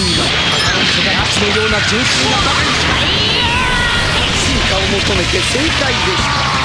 にはガラスのような純粋なバカにしか進化を求めて正解でした。